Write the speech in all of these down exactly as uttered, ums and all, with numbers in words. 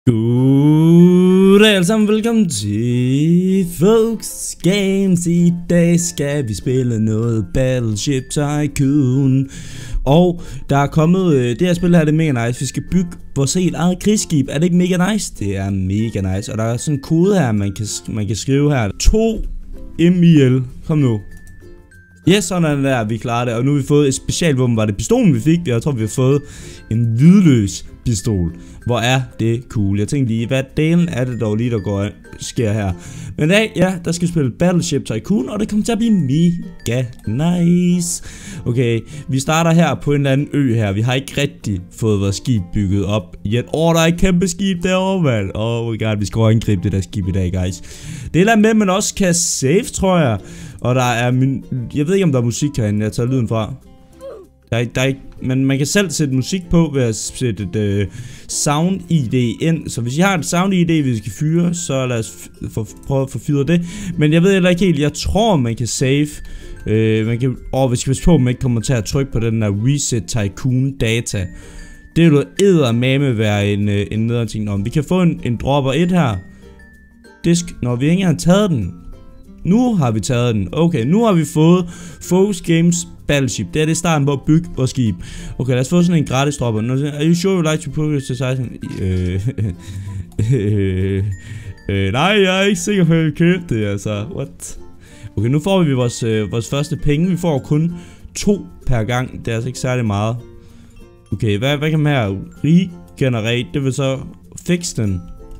Goddag alle sammen, velkommen til Folks Games. I dag skal vi spille noget Battleship Tycoon. Og der er kommet, det her spil her, det er mega nice. Vi skal bygge vores helt eget krigsskib. Er det ikke mega nice? Det er mega nice. Og der er sådan en kode her, man kan, man kan skrive her. to M I L. Kom nu. Yes, sådan der, vi klarer det. Og nu har vi fået et specialvåben. Var det pistolen vi fik? Jeg tror vi har fået en lydløs pistol. Hvor er det cool. Jeg tænkte lige, hvad delen er det dog lige der går sker her. Men ja, ja, der skal vi spille Battleship Tycoon, og det kommer til at blive mega nice. Okay, vi starter her på en eller anden ø her. Vi har ikke rigtig fået vores skib bygget op yet. Åh, oh, der er et kæmpe skib derovre, mand. Oh my god, vi skal angribe det der skib i dag, guys. Det er der med, man også kan save, tror jeg. Og der er min... Jeg ved ikke, om der er musik herinde. Jeg tager lyden fra. Der er, der er ikke, men man kan selv sætte musik på ved at sætte et øh, sound I D ind. Så hvis I har et sound I D, vi skal fyre, så lad os for, prøve at få fyret det. Men jeg ved heller ikke helt. Jeg tror, man kan save. Øh, man kan, og vi skal passe på, at man ikke kommer til at trykke på den der Reset Tycoon data. Det vil eddermame være en, øh, en nederen ting. Nå, vi kan få en, en dropper et her. Disk. Når vi ikke har taget den. Nu har vi taget den. Okay, nu har vi fået Folks Games Battleship. Det er det starten på at bygge vores skib. Okay, lad os få sådan en gratis dropper. Are you sure you like to progress to seksten? Øh, øh, øh, nej, jeg er ikke sikker på, at jeg vil købe det, altså. What? Okay, nu får vi vores, øh, vores første penge. Vi får kun to per gang. Det er altså ikke særlig meget. Okay, hvad, hvad kan man her? Regenerate, det vil så fixe den.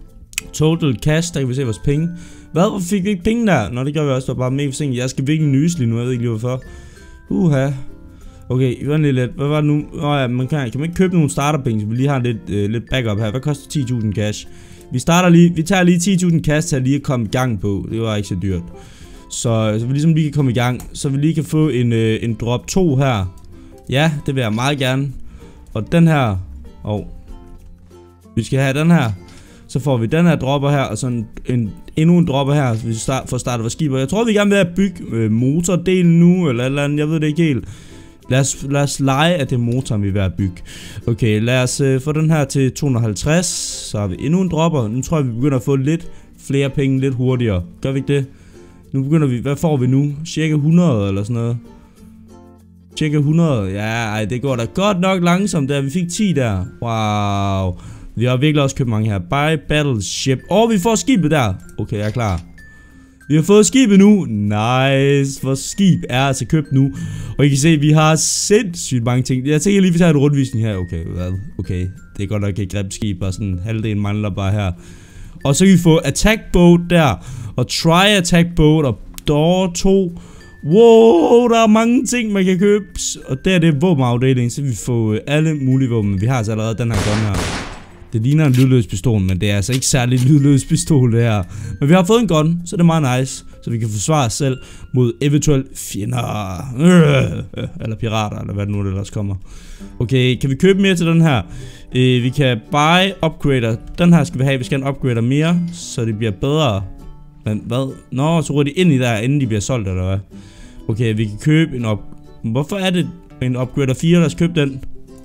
Total cash, der kan vi se vores penge. Hvad? Hvorfor fik vi ikke penge der? Nå, det gør vi også, der var bare mega forsinket. Jeg skal virkelig nyse lige nu, jeg ved ikke lige hvorfor. Uha. Okay, vent lige lidt. Hvad var det nu? Åh ja, man kan, kan man ikke købe nogle starterpenge, så vi lige har lidt, øh, lidt backup her. Hvad koster ti tusind cash? Vi starter lige, vi tager lige ti tusind cash til at lige komme i gang på. Det var ikke så dyrt. Så, så vi ligesom lige kan komme i gang. Så vi lige kan få en, øh, en drop to her. Ja, det vil jeg meget gerne. Og den her. Åh. Oh. Vi skal have den her. Så får vi den her dropper her, og sådan en, endnu en dropper her, hvis vi start, får startet vores skib. Jeg tror, vi gerne vil have bygge øh, motordelen nu, eller et eller andet, jeg ved det ikke helt. Lad os, lad os lege, at det er motoren, vi er ved at bygge. Okay, lad os øh, få den her til to hundrede og halvtreds, så har vi endnu en dropper. Nu tror jeg, vi begynder at få lidt flere penge lidt hurtigere. Gør vi ikke det? Nu begynder vi, hvad får vi nu? Cirka hundrede eller sådan noget. Cirka hundrede, ja, ej, det går da godt nok langsomt der. Vi fik ti der, wow. Vi har virkelig også købt mange her. Buy Battleship. Åh, oh, vi får skibet der. Okay, jeg er klar. Vi har fået skibet nu. Nice. Vores skib er altså købt nu. Og I kan se, at vi har sindssygt mange ting. Jeg tænker lige, vi tager en rundvisning her. Okay, hvad? Okay. Det er godt nok et grimt skib. Og sådan halvdelen mangler bare her. Og så kan vi få Attack Boat der. Og Try Attack Boat. Og Door to. Wow, der er mange ting, man kan købe. Og der er det våbenafdeling. Så vi får alle mulige våben. Vi har altså allerede den her gun her. Det ligner en lydløs pistol, men det er altså ikke særlig lydløs pistol det her. Men vi har fået en gun, så det er meget nice. Så vi kan forsvare os selv mod eventuelle fjender. Øh, eller pirater, eller hvad det nu der ellers kommer. Okay, kan vi købe mere til den her? Øh, vi kan buy upgrader. Den her skal vi have, vi skal have en upgrader mere, så det bliver bedre. Men hvad? Nå, så ruller de ind i der, inden de bliver solgt, eller hvad? Okay, vi kan købe en up... Hvorfor er det en upgrader fire? Lad os købe den.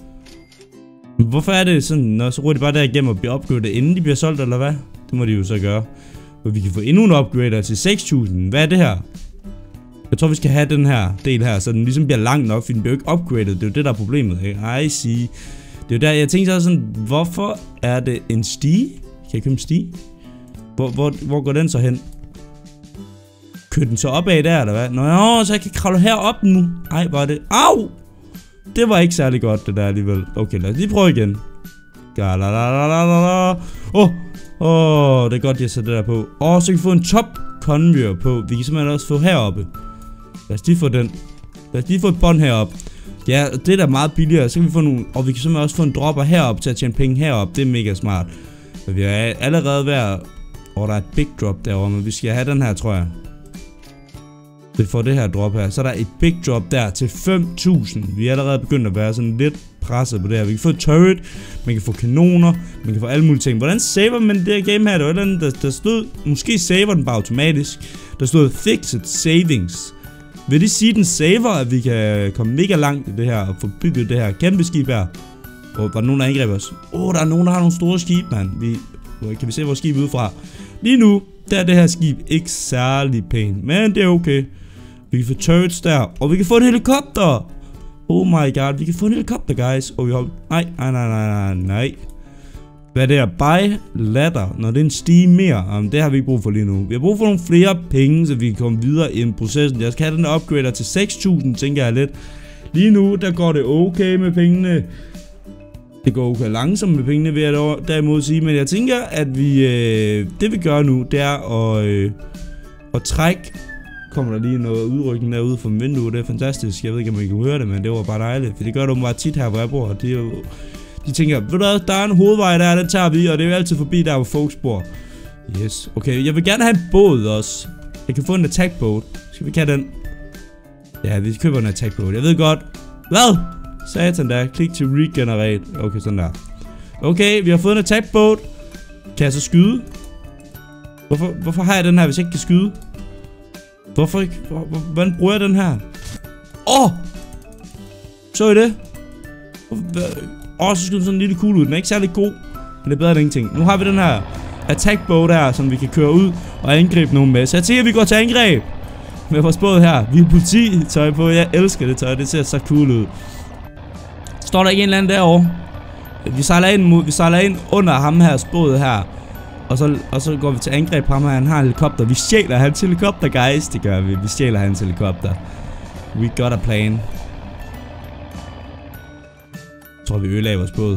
Hvorfor er det sådan, når så ruller de bare der igennem og bliver upgradet, inden de bliver solgt, eller hvad? Det må de jo så gøre. Og vi kan få endnu en upgrader til seks tusind. Hvad er det her? Jeg tror, vi skal have den her del her, så den ligesom bliver lang nok, for den bliver ikke upgradet. Det er jo det, der er problemet, ikke? I see. Det er jo der, jeg tænkte så sådan, hvorfor er det en stige? Kan jeg købe en stige? Hvor, hvor, hvor går den så hen? Kører den så opad der, eller hvad? Nå, jo, så jeg kan kravle herop nu. Ej, hvor er det? Au! Det var ikke særlig godt, det der alligevel. Okay, lad os lige prøve igen. Åh, oh, oh, det er godt, jeg sætter det der på. Åh, oh, så kan vi få en top conveyor på. Vi kan simpelthen også få heroppe. Lad os lige få den. Lad os lige få et bånd heroppe. Ja, det er da meget billigere. Så kan vi få nogle... Og vi kan simpelthen også få en dropper heroppe til at tjene penge heroppe. Det er mega smart. Men vi er allerede ved at... Åh, oh, der er et big drop derovre, men vi skal have den her, tror jeg. Det får det her drop her. Så er der et big drop der til fem tusind. Vi er allerede begyndt at være sådan lidt presset på det her. Vi kan få et turret, man kan få kanoner, man kan få alle mulige ting. Hvordan saver man det her game her? Der var den, der, der stod, måske saver den bare automatisk. Der stod fixed savings. Vil det sige, den saver, at vi kan komme mega langt i det her og få bygget det her kæmpe skib her? Og var der nogen, der angreber os? Åh, oh, der er nogen, der har nogle store skib, mand. Vi... Kan vi se vores skib udefra? Lige nu, der er det her skib ikke særlig pænt, men det er okay. Vi kan få turrets der, og vi kan få en helikopter. Oh my god, vi kan få en helikopter, guys. Og vi har... Nej, nej, nej, nej, nej. Hvad er det her? Buy ladder. Når det er en stige mere. Jamen, det har vi ikke brug for lige nu. Vi har brug for nogle flere penge, så vi kan komme videre i processen. Jeg skal have den der upgrader til seks tusind, tænker jeg lidt. Lige nu, der går det okay med pengene. Det går okay langsomt med pengene, vil jeg derimod sige. Men jeg tænker, at vi... Øh, det vi gør nu, det er at... Øh, at trække... Kommer der lige noget udrykning derude fra vinduet. Det er fantastisk. Jeg ved ikke, om I kan høre det, men det var bare dejligt. For det gør det bare tit her, hvor jeg bor. Det er jo... De tænker, ved du hvad, der er en hovedvej der, den tager vi, og det er jo altid forbi der, hvor folks bor. Yes, okay, jeg vil gerne have en båd også. Jeg kan få en attack boat. Skal vi have den? Ja, vi køber en attack boat. Jeg ved godt. Hvad? Satan der, klik til regenerate. Okay, sådan der. Okay, vi har fået en attack boat. Kan jeg så skyde? Hvorfor, hvorfor har jeg den her, hvis jeg ikke kan skyde? Hvorfor ikke? Hvordan bruger jeg den her? Åh! Oh! Så I det? Åh, oh, så skyder den sådan en lille kugle ud. Den er ikke særlig god, men det er bedre end ingenting. Nu har vi den her attack boat her, som vi kan køre ud og angribe nogen med. Så jeg tænker, at vi går til angreb med vores båd her. Vi har politi-tøj på. Jeg elsker det tøj. Det ser så cool ud. Står der ikke en eller anden derovre? Vi sejler ind, vi sejler ind under ham her båd her. Og så, og så går vi til angreb på ham her. Han har en helikopter. Vi stjæler hans helikopter, guys. Det gør vi. Vi stjæler hans helikopter. We got a plan. Jeg tror, vi ødelagde vores båd.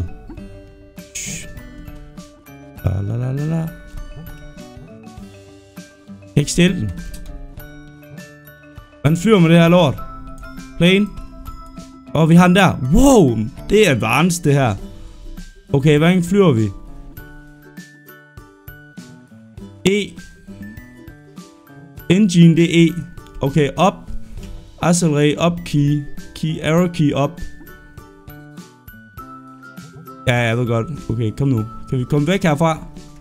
La la la la la. Jeg kan ikke stille den. Hvordan flyver med det her lort? Plane. Og vi har den der. Wow, det er advanced det her. Okay, hvordan flyver vi? E. Engine, det er E. Okay, up. Accelerate, up key. Key, arrow key, up. Ja, jeg ved godt. Okay, kom nu. Kan vi komme væk herfra?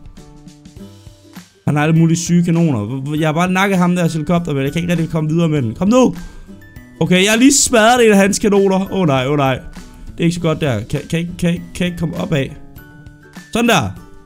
Han har alle mulige syge kanoner. Jeg har bare nakket ham der helikopter, men jeg kan ikke rigtig komme videre med den. Kom nu! Okay, jeg har lige smadret en af hans kanoner. Åh oh, nej, åh oh, nej. Det er ikke så godt der. Kan, kan, kan, kan ikke komme op af. Sådan der.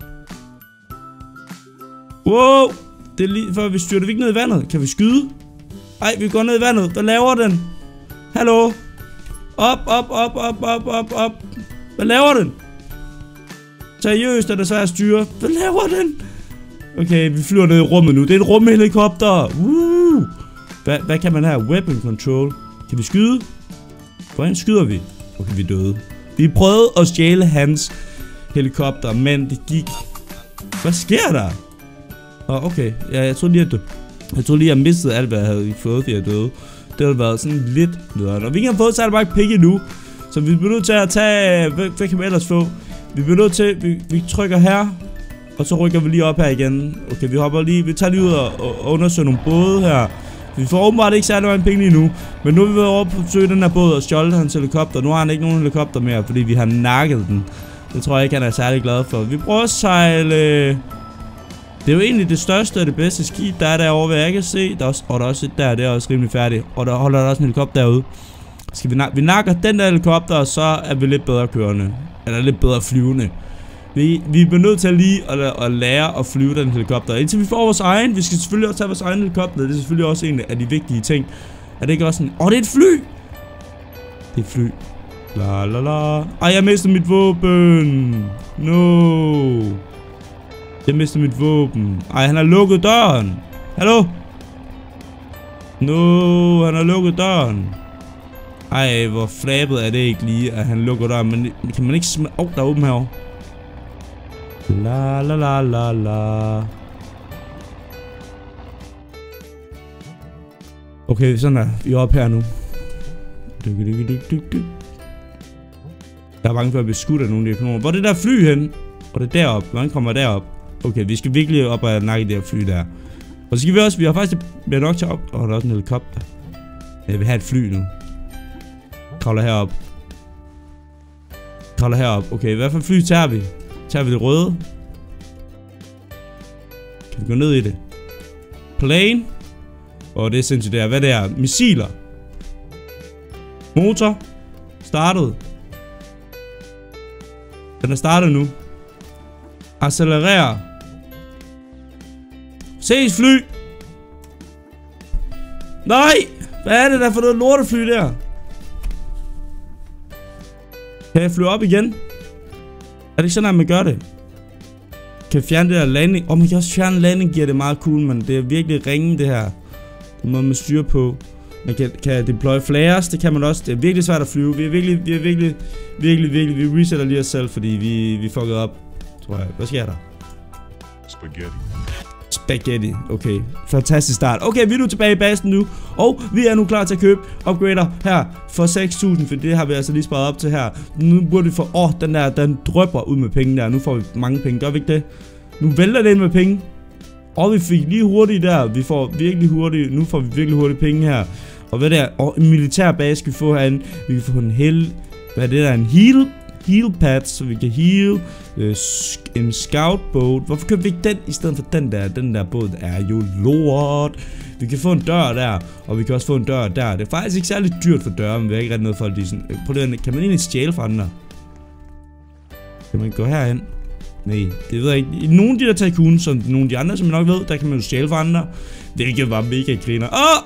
Wow! Det er lige før vi styrter vi ikke ned i vandet. Kan vi skyde? Ej, vi går ned i vandet. Hvad laver den? Hallo? Op, op, op, op, op, op, op. Hvad laver den? Seriøst er det så at styre. Hvad laver den? Okay, vi flyver ned i rummet nu. Det er en rumhelikopter. Woo! Hvad, hvad kan man her? Weapon control. Kan vi skyde? Hvordan skyder vi? Okay, vi er døde. Vi prøvede at stjæle hans helikopter, men det gik. Hvad sker der? Åh, oh, okay. Ja, jeg tror lige, at du... Jeg tror lige, at jeg mistede alt, hvad jeg havde fået, fordi jeg døde. Det havde været sådan lidt nederen. Og vi kan have fået særlig mange penge nu. Så vi bliver nødt til at tage... Hvad, hvad kan vi ellers få? Vi bliver nødt til... Vi, vi trykker her. Og så rykker vi lige op her igen. Okay, vi hopper lige... Vi tager lige ud og, og undersøger nogle både her. Vi får åbenbart ikke særlig mange penge lige nu. Men nu er vi været over på at søge den her båd og stjålet hans helikopter. Nu har han ikke nogen helikopter mere, fordi vi har nakket den. Det tror jeg ikke, han er særlig glad for. Vi prøver at sejle... Det er jo egentlig det største og det bedste skib, der er derovre, hvad jeg kan se. Der er også, og der er også et der, det er også rimelig færdigt. Og der holder der også en helikopter derude. Skal vi, vi nakker den der helikopter, og så er vi lidt bedre kørende. Eller lidt bedre flyvende. Vi, vi er nødt til lige at, at lære at flyve den helikopter. Indtil vi får vores egen. Vi skal selvfølgelig også tage vores egen helikopter. Det er selvfølgelig også en af de vigtige ting. Er det ikke også sådan... Åh, oh, det er et fly! Det er et fly. La la la. Ej, jeg mister mit våben. No. Jeg mister mit våben. Ej, han har lukket døren. Hallo? No, han har lukket døren. Ej, hvor flabet er det ikke lige, at han lukker døren. Men kan man ikke smage... Åh, oh, der er åben herovre. La la la la la. Okay, sådan der. Vi er oppe her nu. Der er bange for at blive skudt af nogle af de økonomer. Hvor er det der fly hen? Og det er deroppe. Hvordan kommer jeg derop? Okay, vi skal virkelig op og nakke det her fly der. Og så skal vi også... Vi har faktisk... Vi har nok til op... Åh, oh, der er også en helikopter. Jeg vil have et fly nu. Kravler herop. Kravler herop. Okay, hvad for fly tager vi? Tager vi det røde? Kan vi gå ned i det? Plane. Åh, oh, det er sindssygt der. Hvad det er? Missiler. Motor. Startet. Den er startet nu. Accelerere. Ses fly. Nej. Hvad er det der for noget lortefly der? Kan jeg flyve op igen? Er det ikke sådan, at man gør det? Kan jeg fjerne det der landing? Åh, oh, man kan også fjerne landing, giver det meget cool, men det er virkelig ringe det her. Det må man styre på. Man kan, kan deploy flares, det kan man også. Det er virkelig svært at flyve. Vi er virkelig, vi er virkelig, virkelig, virkelig, vi resetter lige os selv, fordi vi, vi fuckede op, tror jeg. Hvad sker der? Spaghetti. Spaghetti, okay. Fantastisk start. Okay, vi er nu tilbage i basen nu, og vi er nu klar til at købe upgrader her for seks tusind, for det har vi altså lige sparet op til her. Nu burde vi få, åh, oh, den der, den drypper ud med penge der. Nu får vi mange penge, gør vi ikke det? Nu vælter det ind med penge. Og vi fik lige hurtigt der, vi får virkelig hurtigt, nu får vi virkelig hurtigt penge her. Og hvad der, og en militær base skal vi få herinde. Vi kan få en hel, hvad er det der, en heal, heal pad, så vi kan heal. Øh, en scout boat. Hvorfor køber vi ikke den i stedet for den der? Den der båd er jo lort. Vi kan få en dør der, og vi kan også få en dør der. Det er faktisk ikke særlig dyrt for døre, men vi har ikke rigtig noget for det. Sådan, prøv det, kan man egentlig stjæle fra den der? Kan man gå herhen? Nej, det ved jeg ikke. I nogle af de der tycoons, som nogle af de andre, som jeg nok ved, der kan man jo stjæle fra andre. Hvilket var mega griner. Åh!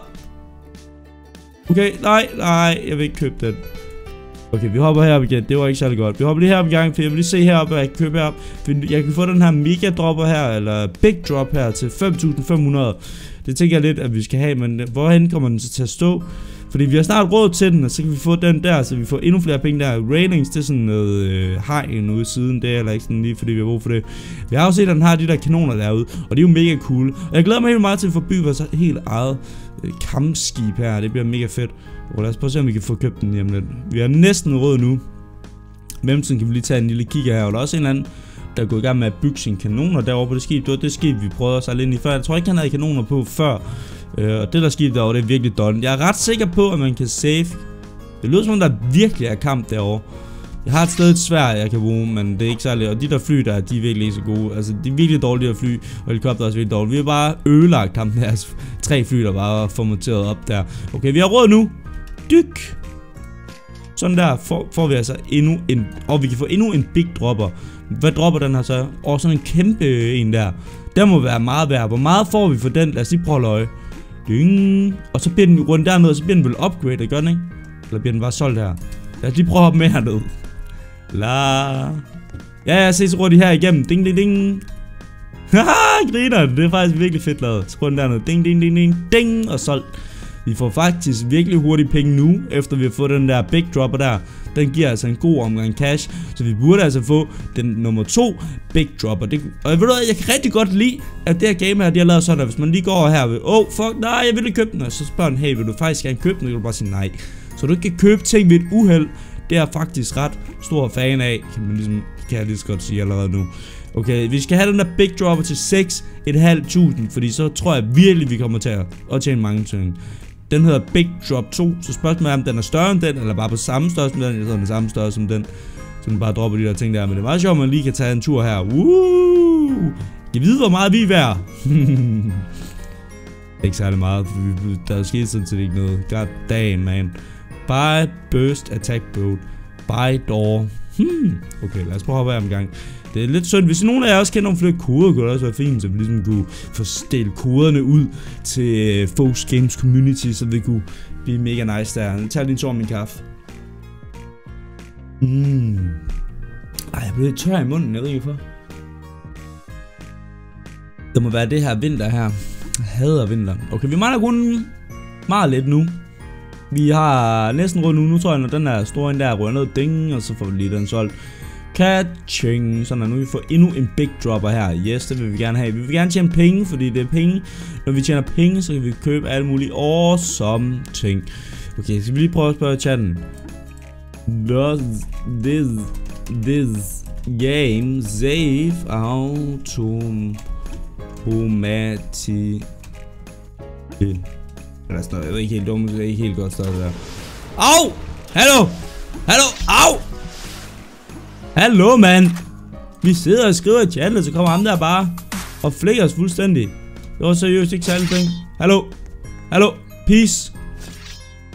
Okay, nej, nej, jeg vil ikke købe den. Okay, vi hopper herop igen. Det var ikke særlig godt. Vi hopper lige herop i gang, for jeg vil lige se heroppe, hvad jeg kan købe herop. Jeg kan få den her mega dropper her, eller big drop her til fem tusind fem hundrede. Det tænker jeg lidt, at vi skal have, men hvorhen kommer den så til at stå? Fordi vi har snart råd til den, og så kan vi få den der, så vi får endnu flere penge der. Railings, det er sådan noget øh, hegn ude i siden, det er heller ikke sådan lige, fordi vi har brug for det. Vi har jo set, at den har de der kanoner derude, og det er jo mega cool. Og jeg glæder mig helt meget til at få bygget vores helt eget øh, kampskib her, det bliver mega fedt. Og lad os prøve at se, om vi kan få købt den hjemme lidt. Vi har næsten råd nu. Mellemtiden kan vi lige tage en lille kigger her, og der er også en eller anden, der er gået i gang med at bygge sine kanoner derovre på det skib. Det var det skib, vi prøvede os alle ind i før. Jeg tror ikke, han havde kanoner på før. Øh, og det der skib derovre, det er virkelig done. Jeg er ret sikker på, at man kan save. Det lyder som om, der virkelig er kamp derovre. Jeg har et sted et sværd, jeg kan bruge, men det er ikke særligt. Og de der fly der, de er virkelig ikke så gode. Altså, de er virkelig dårlige der fly, og helikopter er også virkelig dårlige. Vi har bare ødelagt ham der. Altså, tre fly, der bare var formateret op der. Okay, vi har råd nu. Dyk. Sådan der får, får vi altså endnu en. Og vi kan få endnu en big dropper. Hvad dropper den her så? Og sådan en kæmpe en der. Der må være meget værd. Hvor meget får vi for den? Lad os lige prøve at løje. Ding. Og så bliver den rundt dernede, og så bliver den vel upgraded, gør den ikke? Eller bliver den bare solgt her? Lad os lige prøve at hoppe med hernede. La. Ja, jeg ses hurtigt her igennem. Ding, ding, ding. Haha, griner. Det er faktisk virkelig fedt lavet. Skru den dernede. Ding, ding, ding, ding, ding. Og solgt. Vi får faktisk virkelig hurtigt penge nu, efter vi har fået den der big dropper der. Den giver altså en god omgang cash, så vi burde altså få den nummer to big dropper. Det, og jeg ved jeg kan rigtig godt lide, at det her game her, de har lavet sådan, at hvis man lige går over her ved, åh, oh, fuck, nej, jeg vil ikke købe den, og så spørger den, hey, vil du faktisk gerne købe den? Så kan du bare sige nej. Så du ikke kan købe ting ved et uheld, det er jeg faktisk ret stor fan af, kan man ligesom, kan jeg lige så godt sige allerede nu. Okay, vi skal have den der big dropper til seks tusind fem hundrede, fordi så tror jeg virkelig, vi kommer til at, at tjene mange ting. Den hedder Big Drop to, så spørgsmålet er, om den er større end den, eller bare på samme størrelse som den, eller den er samme størrelse som den. Så den bare dropper de der ting der, men det er meget sjovt, at man lige kan tage en tur her. Woo! Jeg ved, hvor meget vi er værd. Ikke særlig meget, for der er sket sådan set ikke noget. God damn, man. Buy Burst Attack Boat. Buy Door. Hmm. Okay, lad os prøve at hoppe her en gang. Det er lidt synd. Hvis nogen af jer også kender nogle flere koder, kunne det også være fint, så vi ligesom kunne få stillet koderne ud til Folks Games Community, så vi kunne blive mega nice der. Jeg tager lige en tår af min kaffe. Mm. Ej, jeg blev lidt tør i munden, jeg ved ikke hvorfor. Det må være det her vinter her. Jeg hader vinter. Okay, vi mangler kun meget lidt nu. Vi har næsten rundt nu. Nu tror jeg, når den her store en der rører ned, ding, og så får vi lige den solgt. Catching. Sådan, nu vi får endnu en big dropper her. Yes, det vil vi gerne have. Vi vil gerne tjene penge, fordi det er penge. Når vi tjener penge, så kan vi købe alle mulige awesome ting. Okay, så vi lige prøve at spørge chatten. Does this, this game save automatically? Der står, jeg ved ikke helt dumt, det er ikke helt godt stået der. Au! Hallo! Hallo! Au! Hallo, mand! Vi sidder og skriver i chatten, så kommer ham der bare og flækker os fuldstændig. Det var seriøst ikke særlig ting. Hallo! Hallo! Peace!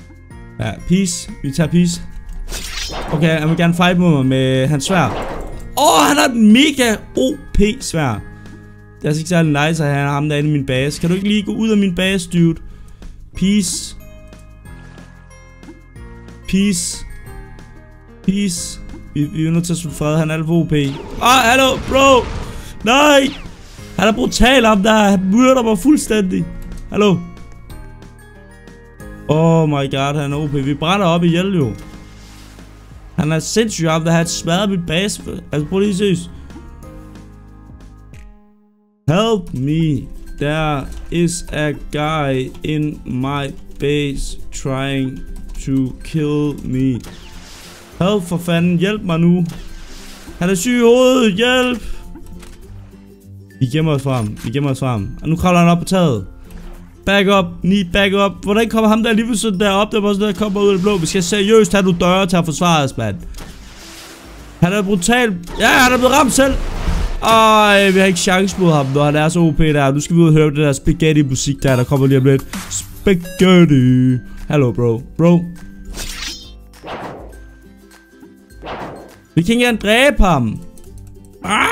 Ja, peace. Vi tager peace. Okay, han vil gerne fight mod mig med hans sværd. Åh, oh, han har en mega O P svær. Det er altså ikke særlig nice at have ham derinde i min base. Kan du ikke lige gå ud af min base, dude? Peace. Peace. Peace. Vi, vi er nødt til at slutte fred. Han er alt for O P. Åh, oh, hallo, bro. Nej. Han er brutal, ham der. Han myrder mig fuldstændig. Hallo. Oh my god, han er O P. Vi brænder op i hjælp, jo. Han er sindssygt ham, der har smadret mit base. Altså, prøv lige at ses. Help me. There is a guy in my base trying to kill me. Help for fanden. Hjælp mig nu. Han er syg i hovedet. Hjælp. Vi gemmer os fra ham. Vi gemmer os fra ham. Og nu kravler han op på taget. Back up. Need back up. Hvordan kommer ham der lige på sådan der op? Der var sådan der kommer ud af det blå. Vi skal seriøst have nogle døre til at forsvare os, mand. Han er brutal. Ja, han er blevet ramt selv. Ej, vi har ikke chance mod ham, når han er så O P der. Nu skal vi ud og høre det der spaghetti musik der, der kommer lige om lidt. Spaghetti. Hallo, bro. Bro. Vi kan ikke engang dræbe ham. Ah!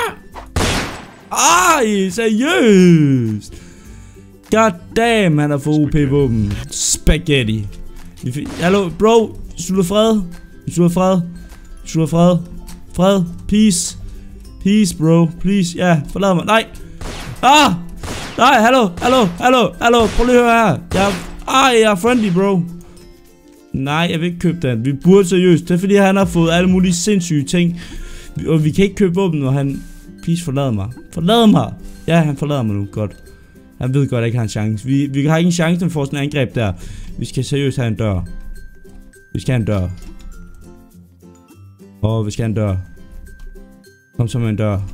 Ej, seriøst. God damn, han er for O P-våben. Spaghetti. Hallo, bro. Slutter fred. Slutter fred. Slutter fred. Fred. Peace. Peace, bro. Please. Ja, forlad mig. Nej. Ah! Nej, hallo. Hallo. Hallo. Hallo. Prøv lige at høre her. Jeg, ah, jeg er friendly, bro. Nej, jeg vil ikke købe den. Vi burde seriøst. Det er fordi, han har fået alle mulige sindssyge ting. Og vi kan ikke købe våben, når han... Please, forlad mig. Forlad mig. Ja, han forlader mig nu. Godt. Han ved godt, at jeg ikke har en chance. Vi, vi har ikke en chance for sådan en angreb der. Vi skal seriøst have en dør. Vi skal have en dør. Åh, oh, vi skal have en dør. Kom så med en dør.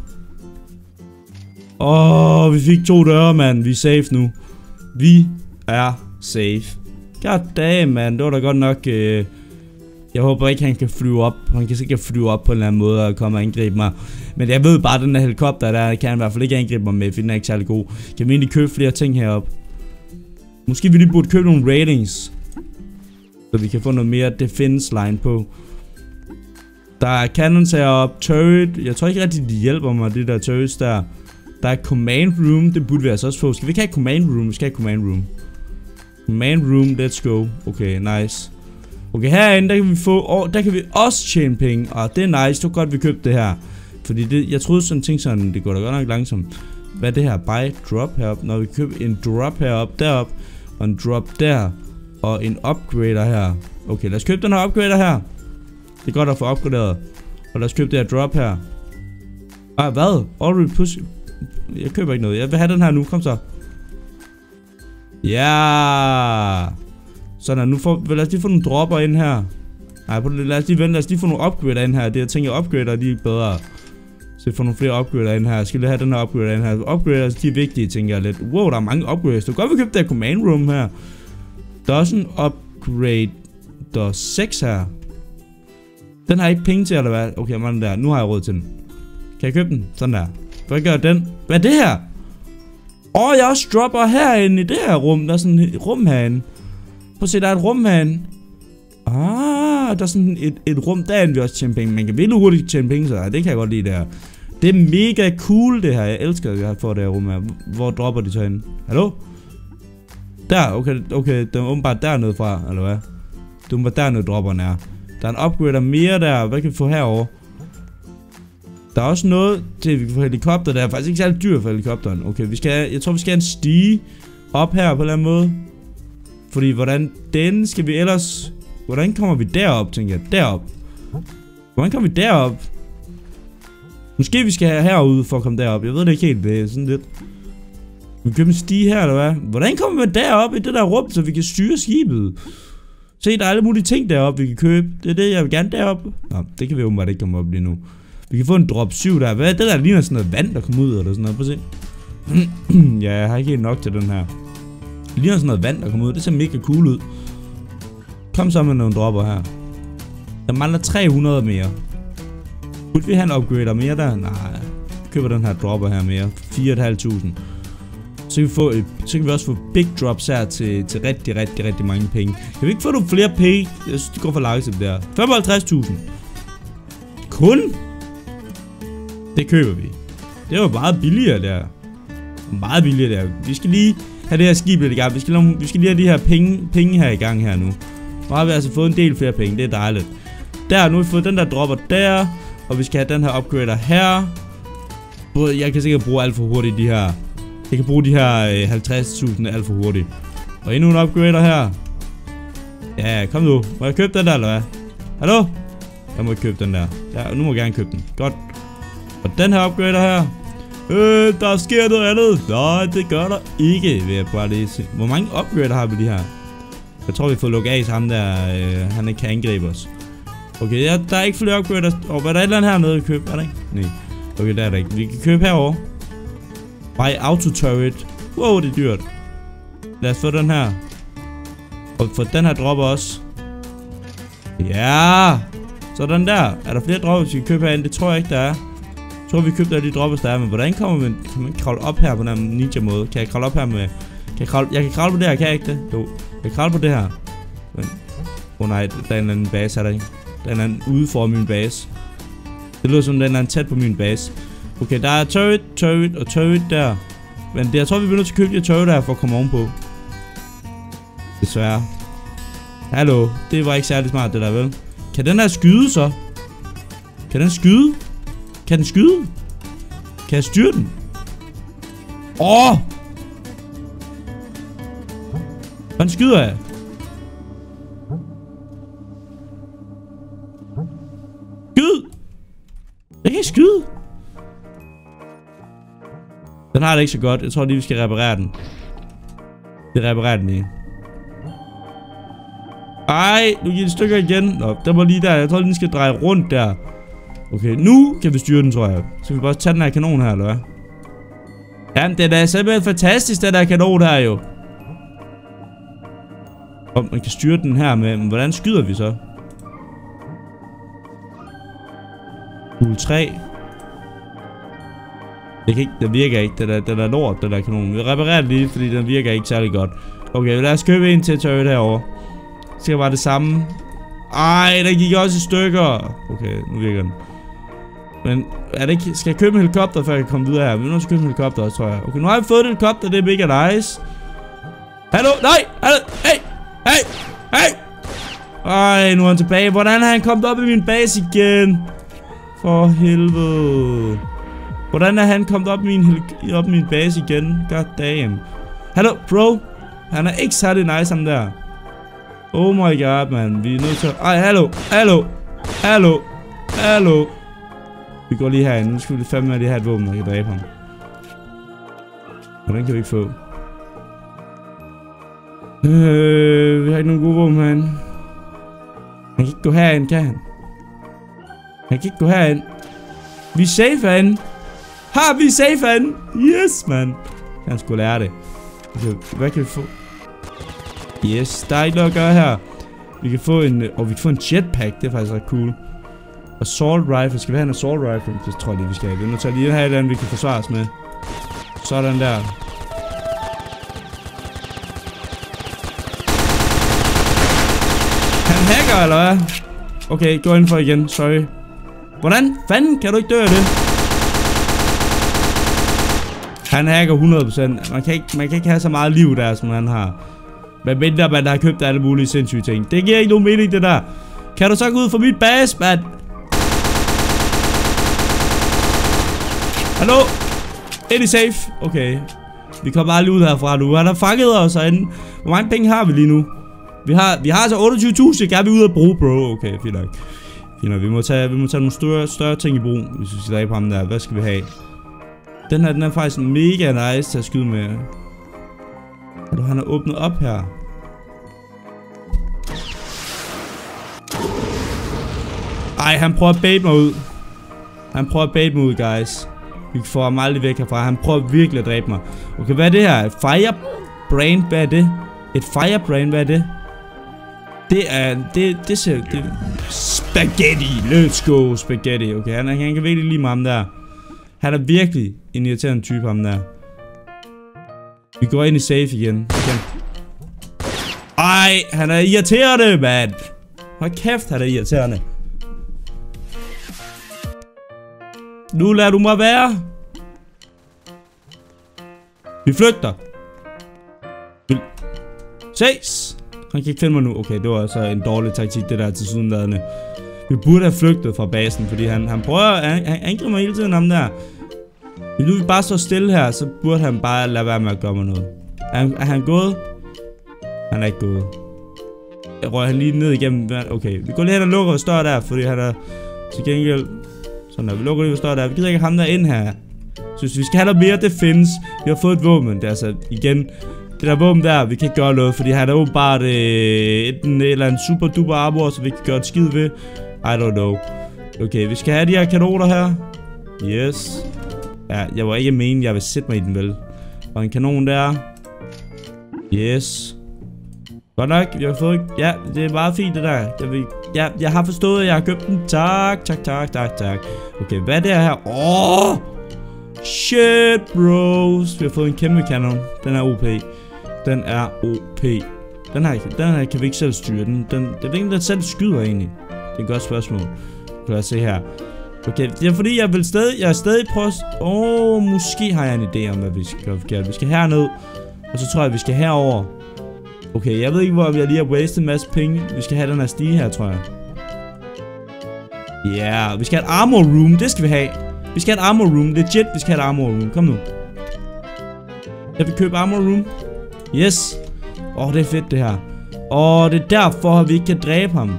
Åh, oh, vi fik to døre, mand. Vi er safe nu. Vi er safe. God damn, man. Det var da godt nok... Øh... Jeg håber ikke, han kan flyve op. Han kan sikkert flyve op på en eller anden måde og komme og angribe mig. Men jeg ved bare, at den der helikopter der, kan han i hvert fald ikke angribe mig med, for den er ikke særlig god. Kan vi egentlig købe flere ting heroppe? Måske vi lige burde købe nogle ratings. Så vi kan få noget mere defense line på. Der er cannons heroppe, turret. Jeg tror ikke rigtig, de hjælper mig, de der turrets der. Der er command room, det burde vi altså også få. Skal vi ikke have command room? Vi skal have command room. Command room, let's go. Okay, nice. Okay, herinde, der kan vi få, og der kan vi også tjene penge. Og det er nice, det var godt, vi købte det her. Fordi det, jeg troede sådan ting sådan, det går da godt nok langsomt. Hvad er det her? Buy, drop heroppe. Når vi køber en drop heroppe, deroppe. Og en drop der. Og en upgrader her. Okay, lad os købe den her upgrader her. Det er godt at få opgraderet. Og lad os købe det her drop her. Ah, hvad? Already push. Jeg køber ikke noget. Jeg vil have den her nu. Kom så. Ja. Sådan, nu får, lad os lige få nogle dropper ind her. Nej, lad os lige vente. Lad os lige få nogle upgrader ind her. Det jeg tænker, upgrader de er bedre. Så vi får nogle flere upgrader ind her. Skal vi have den her upgrader ind her? Upgraders, de er vigtige, tænker jeg lidt. Wow, der er mange upgraders. Du kan godt købe det her command room her. Der er også en upgrade. Der er seks her. Den har jeg ikke penge til, eller hvad? Okay, man der. Nu har jeg råd til den. Kan jeg købe den? Sådan der. Hvad gør den? Hvad er det her? Åh, oh, jeg også dropper herinde i det her rum. Der er sådan et rum herinde. Prøv at se, der er et rum herinde. Ah, der er sådan et, et rum derinde, vi også tjener penge. Man kan virkelig hurtigt tjene penge, så det kan jeg godt lide der. Det er mega cool, det her. Jeg elsker, at jeg får det her rum her. Hvor dropper de så henne? Hallo? Der, okay, okay. Det er åbenbart dernede fra, eller hvad? Det er åbenbart dernede, dropperne er. Der er en upgrader mere der. Hvad kan vi få herovre? Der er også noget til, at vi kan få helikopter. Der er faktisk ikke særlig dyrt for helikopteren. Okay, vi skal, jeg tror, vi skal have en stige op her på en eller anden måde. Fordi, hvordan den skal vi ellers... Hvordan kommer vi derop, tænker jeg? Derop. Hvordan kommer vi derop? Måske vi skal have herude for at komme derop. Jeg ved det ikke helt. Det er sådan lidt... Vi køber en stige her, eller hvad? Hvordan kommer vi derop i det der rum, så vi kan styre skibet? Se, der er alle mulige ting deroppe, vi kan købe. Det er det, jeg vil gerne derop. Nå, det kan vi åbenbart ikke komme op lige nu. Vi kan få en drop syv der. Hvad er det der ligner sådan noget vand, der kommer ud, eller sådan noget? Prøv at se. Ja, jeg har ikke helt nok til den her. Det ligner sådan noget vand, der kommer ud. Det ser mega cool ud. Kom så med nogle dropper her. Der mangler tre hundrede mere. Kunne vi have en upgrader mere der? Nej. Køber den her dropper her mere. fire tusind fem hundrede. Så kan, vi få, så kan vi også få big drops her til, til rigtig, rigtig, rigtig mange penge. Kan vi ikke få nogle flere penge? Jeg synes, det går for langsomt der. femoghalvtreds tusind. Kun? Det køber vi. Det var meget billigere der. Meget billigere der. Vi skal lige have det her skib lidt i gang. Vi skal, vi skal lige have de her penge, penge her i gang her nu. Nu har vi altså fået en del flere penge. Det er dejligt. Der, nu har vi fået den der dropper der. Og vi skal have den her upgrader her. Jeg kan sikkert bruge alt for hurtigt de her. Jeg kan bruge de her halvtreds tusind alt for hurtigt. Og endnu en upgrader her. Ja, kom nu. Må jeg købe den der, eller hvad? Hallo? Jeg må ikke købe den der. Ja, nu må jeg gerne købe den. Godt. Og den her upgrader her. Øh, der sker noget andet. Nej, det gør der ikke, vil jeg bare lige se. Hvor mange upgrader har vi de her? Jeg tror, vi får lukket af ham der. Øh, han ikke kan angribe os. Okay, ja, der er ikke flere upgrader. Og hvad er der et eller andet hernede at købe? Er der ikke? Nej. Okay, der er der ikke. Vi kan købe herovre. Buy auto turret. Wow, det er dyrt. Lad os få den her. Og få den her dropper også. Ja. Sådan der. Er der flere dropper, vi kan købe herinde? Det tror jeg ikke, der er. Jeg tror, vi købte alle de droppers, der er. Men hvordan kommer man, kan man kravle op her på den ninja måde? Kan jeg kravle op her med... Kan jeg, kravle, jeg kan kravle på det her, kan jeg ikke det? Jo. Jeg kan kravle på det her. Men... Åh oh, nej, der er en anden base, er der ikke? Der er en anden ude for min base. Det lyder som, den er tæt på min base. Okay, der er turret, turret og turret der. Men det, jeg tror, vi bliver nødt til at købe de turret der for at komme ovenpå. Desværre. Hallo, det var ikke særlig smart det der, vel? Kan den her skyde så? Kan den skyde? Kan den skyde? Kan jeg styre den? Åh! Oh! Hvordan skyder jeg? Skyd! Jeg kan ikke skyde. Den har det ikke så godt. Jeg tror lige, vi skal reparere den. Vi reparerer den lige. Ej, nu giver det stykker igen. Nå, den var lige der. Jeg tror, den skal dreje rundt der. Okay, nu kan vi styre den, tror jeg. Så kan vi bare tage den her kanon her, eller hvad? Jamen, den er simpelthen fantastisk, den der kanon her jo. Og man kan styre den her med, men hvordan skyder vi så? Pool tre. Det kan ikke, den virker ikke, den er, den er lort, den der kanon. Vi reparerer den lige, fordi den virker ikke særlig godt. Okay, lad os købe en til turret herovre. Så skal bare det samme. Ej, den gik også i stykker. Okay, nu virker den. Men er det ikke, skal jeg købe en helikopter, før jeg kan komme videre her? Vi er nødt til at købe en helikopter også, tror jeg. Okay, nu har vi fået en helikopter, det er mega nice. Hallo, nej, hallo, hey, hey, hey. Ej, nu er han tilbage. Hvordan har han kommet op i min base igen? For helvede. Hvordan er han kommet op i min, op i min base igen? God damn. Hallo, bro. Han er ikke særlig nice, ham der. Oh my god, man. Vi er nødt til at... Ej, hallo, hallo, hallo, hallo. Vi går lige herind. Nu skal vi fandme lige have et våben, der kan dræbe ham. Hvordan kan vi ikke få? Øh, vi har ikke nogen gode våben herinde. Han kan ikke gå herind, kan han? Han kan ikke gå herind. Vi er safe herinde. Har vi safe herinde? Yes, man. Han skulle lære det. Okay, hvad kan vi få? Yes, der er ikke noget at gøre her. Vi kan få en... Og vi kan få en jetpack. Det er faktisk ret cool. Assault rifle. Skal vi have en assault rifle? Det tror jeg lige, vi skal have. Vi er nødt til at lige have et eller andet, vi kan forsvare os med. Sådan der. Han hacker, eller hvad? Okay, gå indenfor igen. Sorry. Hvordan fanden kan du ikke dø af det? Han hacker hundrede procent. Man kan ikke, man kan ikke have så meget liv der, som han har. Men mindre man har købt alle mulige sindssyge ting. Det giver ikke nogen mening, det der. Kan du så gå ud fra mit base, mand? Hallo? Er det safe? Okay. Vi kommer aldrig ud herfra nu. Han har fanget os herinde. Hvor mange penge har vi lige nu? Vi har, vi har altså otteogtyve tusind. Kan vi ud at bruge, bro? Okay, fint nok. Fint nok. Vi må tage, vi må tage nogle større, større ting i brug, hvis vi skal dræbe ham der. Hvad skal vi have? Den her, den er faktisk mega nice til at skyde med. Og han har åbnet op her. Ej, han prøver at bait mig ud. Han prøver at bait mig ud, guys. Vi får ham aldrig væk herfra. Han prøver virkelig at dræbe mig. Okay, hvad er det her? Et firebrand, hvad er det? Et firebrand, hvad er det? Det er... Det, det ser... Det, spaghetti! Let's go, spaghetti. Okay, han, han kan virkelig lide mig, ham der. Han er virkelig en irriterende type, ham der. Vi går ind i safe igen. Okay. Ej, han er irriterende, mand. Hold kæft, han er irriterende. Nu lader du mig være. Vi flygter. Vi... Ses. Han kan ikke finde mig nu. Okay, det var altså en dårlig taktik, det der til sydenladende. Vi burde have flygtet fra basen, fordi han, han prøver at han angriber mig hele tiden om der. Hvis nu vi bare står stille her, så burde han bare lade være med at gøre mig noget. Er han, er han gået? Han er ikke gået. Jeg rører han lige ned igennem. Okay, vi går lige hen og lukker og står der, fordi han er til gengæld... Sådan der, vi lukker lige og står der. Vi gider ikke ham der ind her. Så hvis vi skal have noget mere defense, vi har fået et våben. Det er altså igen, det der våben der, vi kan ikke gøre noget, fordi han er åbenbart øh, enten eller en super duper armor, så vi kan gøre et skid ved. I don't know. Okay, vi skal have de her kanoner her. Yes. Ja, jeg var ikke meningen, jeg vil sætte mig i den vel. Og en kanon der. Yes. Godt nok, jeg har fået... Ja, det er meget fint det der. Jeg, vil... ja, jeg har forstået, at jeg har købt den. Tak, tak, tak, tak, tak. Okay, hvad er det her? Åh! Oh! Shit, bros. Vi har fået en kæmpe kanon. Den er O P. Den er O P. Den her, den her kan vi ikke selv styre. Den, den, det er ikke, den selv skyder egentlig. Det er et godt spørgsmål. Kan jeg se her. Okay, det er fordi, jeg vil stadig... Jeg er stadig prøve... Åh, oh, måske har jeg en idé om, hvad vi skal gøre forkert. Vi skal herned. Og så tror jeg, vi skal herover. Okay, jeg ved ikke, hvor jeg lige har wasted en masse penge. Vi skal have den her stige her, tror jeg. Ja, yeah, vi skal have et armor room. Det skal vi have. Vi skal have et armor room. Legit, vi skal have et armor room. Kom nu. Jeg vil købe armor room. Yes. Åh, oh, det er fedt det her. Åh, oh, det er derfor, at vi ikke kan dræbe ham.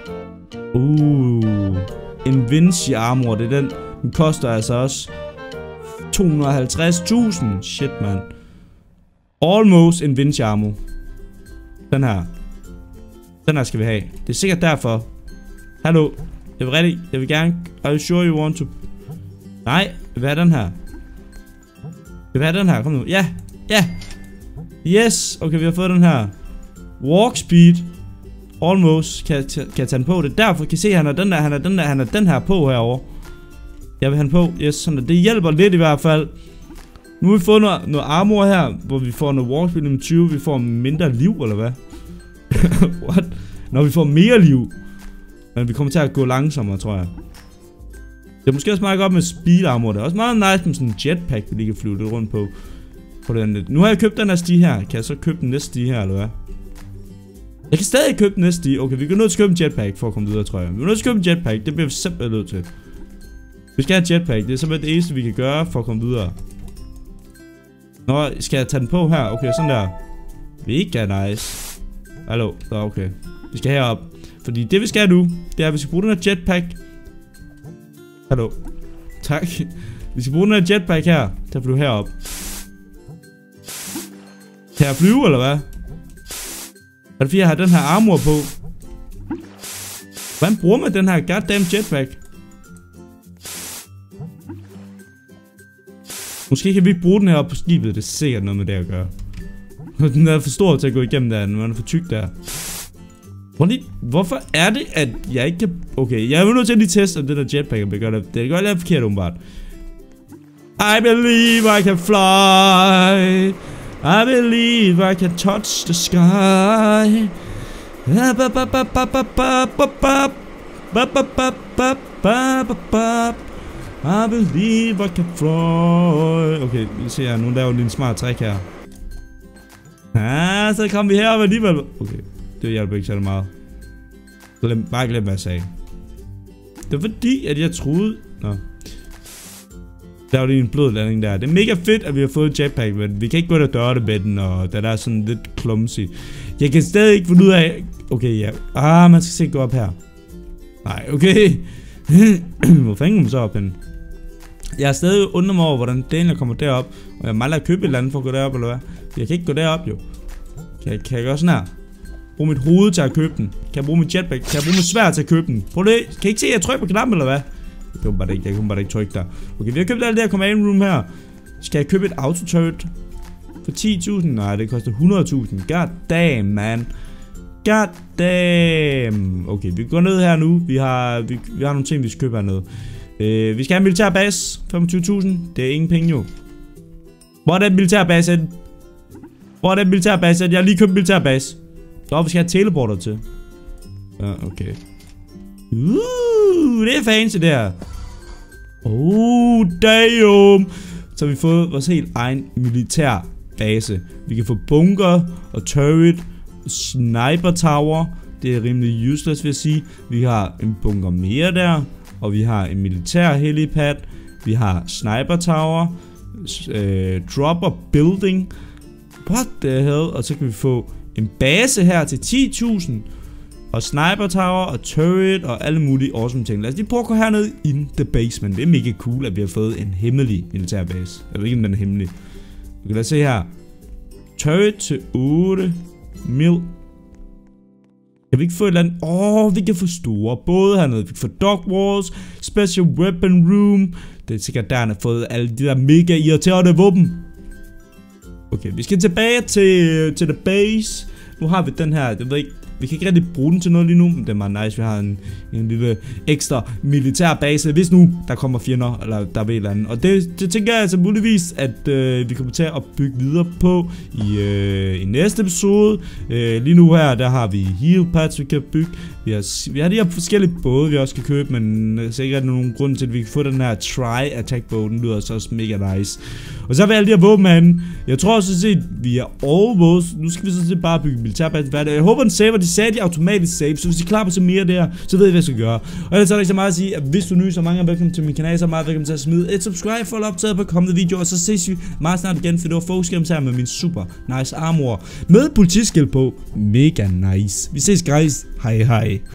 Uh, en Vinci armor. Det er den. Den koster altså også to hundrede og halvtreds tusind. Shit, man. Almost en Vinci armor. Den her. Den her skal vi have. Det er sikkert derfor. Hallo. Jeg vil rigtig. Jeg vil gerne. Are you sure you want to? Nej. Jeg vil have den her. Jeg vil have den her. Kom nu. Ja. Ja. Yes. Okay, vi har fået den her. Walk speed. Almost. Kan, kan jeg tage den på? Det er derfor. Kan I se, at han er den der. Han er den der. Han er den her på herovre. Jeg vil have den på. Yes. Sådan der. Det hjælper lidt i hvert fald. Nu har vi fået noget, noget armor her, hvor vi får noget walk speed nummer tyve. Vi får mindre liv, eller hvad? What? Når vi får mere liv. Men vi kommer til at gå langsommere, tror jeg. Det er måske også meget godt med speed armor. Det er også meget nice med sådan en jetpack, vi lige kan flyve lidt rundt på. på den. Nu har jeg købt den her stige her. Kan jeg så købe den næste stige her, eller hvad? Jeg kan stadig købe den næste stige. Okay, vi kan nødt til at købe en jetpack for at komme videre, tror jeg. Vi er nødt til at købe en jetpack. Det bliver vi simpelthen nødt til. Vi skal have en jetpack. Det er simpelthen det eneste, vi kan gøre for at komme videre. Nå, skal jeg tage den på her? Okay, sådan der. Mega nice. Hallo, så okay. Vi skal herop. Fordi det vi skal nu, det er at vi skal bruge den her jetpack. Hallo. Tak. Vi skal bruge den her jetpack her til at flyve herop. Kan jeg flyve, eller hvad? Er det fordi jeg har den her armor på? Hvordan bruger man den her goddamn jetpack? Måske kan vi ikke bruge den her op på skibet. Det er sikkert noget med det at gøre. Den er for stor til at gå igennem der. Den er for tyk der. Hvorfor er det, at jeg ikke kan... Okay, jeg er jo nødt til at lige teste, om det der jetpack kan gøre det. Det kan godt lade forkert, åbenbart. I believe I can fly. I believe I can touch the sky. I believe I can fly. Okay, vi ser her. Nu laver vi lige en smart træk her. Ah, så kom vi herop alligevel. Okay, det hjælper ikke særlig meget. Glem, bare glem, hvad jeg sagde. Det var fordi, at jeg troede... Nå. Der var lige en blød landing der. Det er mega fedt, at vi har fået en jetpack, men vi kan ikke gå der og døre det med den, og der er sådan lidt clumsy. Jeg kan stadig ikke finde ud af... Okay, ja. Ah, man skal se gå op her. Nej, okay. Hvor fanden kan man så op henne? Jeg er stadig undret mig over, hvordan Daniel kommer derop. Og jeg mangler at købe et eller andet for at gå derop, eller hvad? Jeg kan ikke gå derop, jo. Kan jeg, kan jeg gøre sådan her? Brug mit hoved til at købe den. Kan jeg bruge mit jetpack? Kan jeg bruge mit sværd til at købe den? Prøv det. Kan I ikke se, at jeg trykker på knappen, eller hvad? Jeg kan bare ikke, jeg kan bare ikke trykke der. Okay, vi har købt alt det her command room her. Skal jeg købe et autoturret for ti tusind? Nej, det koster hundrede tusind. God damn, man. God damn. Okay, vi går ned her nu. Vi har, vi, vi har nogle ting, vi skal købe hernede. Øh, vi skal have en militærbase. femogtyve tusind. Det er ingen penge, jo. Hvor er den militærbase? Hvor er den militærbase? Jeg har lige købt en militærbase. Så vi skal have teleporter til. Ja, okay. Uh, det er fancy der. Oh, damn! Så har vi fået vores helt egen militær base. Vi kan få bunker og turret, sniper tower. Det er rimelig useless, vil jeg sige. Vi har en bunker mere der, og vi har en militær helipad. Vi har sniper tower, øh, dropper building. What the hell? Og så kan vi få en base her til ti tusind. Og sniper tower og turret og alle mulige awesome ting. Lad os lige prøve at gå herned in the basement. Det er mega cool, at vi har fået en hemmelig militærbase. Jeg ved ikke, om den er hemmelig. Okay, lad os se her. Turret til otte mil. Kan vi ikke få et eller andet? Åh, oh, vi kan få store både hernede. Vi kan få dog walls, special weapon room. Det er sikkert der, han har fået alle de der mega irriterende våben. Okay, vi skal tilbage til, til the base. Nu har vi den her, jeg ved ikke. Vi kan ikke rigtig bruge den til noget lige nu, men det er meget nice. Vi har en, en lille ekstra militær base, hvis nu der kommer fjender, eller der er et eller andet. Og det, det tænker jeg altså muligvis, at øh, vi kommer til at bygge videre på i, øh, i næste episode. Øh, lige nu her, der har vi heal pads, vi kan bygge. Vi har, vi har de her forskellige både, vi også kan købe, men jeg ser ikke rigtig nogen grund til, at vi kan få den her tri-attack bow. Den lyder så også mega nice. Og så har vi alle de her våben herinde. Jeg tror også at vi er almost. Nu skal vi så set bare bygge militærbase færdig. Jeg håber den saver, de sagde de automatisk save, så hvis I klarer på så mere der, så ved I hvad jeg skal gøre. Og ellers er der ikke så meget at sige, at hvis du er ny, så mange er velkommen til min kanal, så er meget velkommen til at smide et subscribe for at optaget på kommende videoer, og så ses vi meget snart igen, for det var Folks Games her med min super nice armor med politiskilt på. Mega nice. Vi ses guys. Hej hej.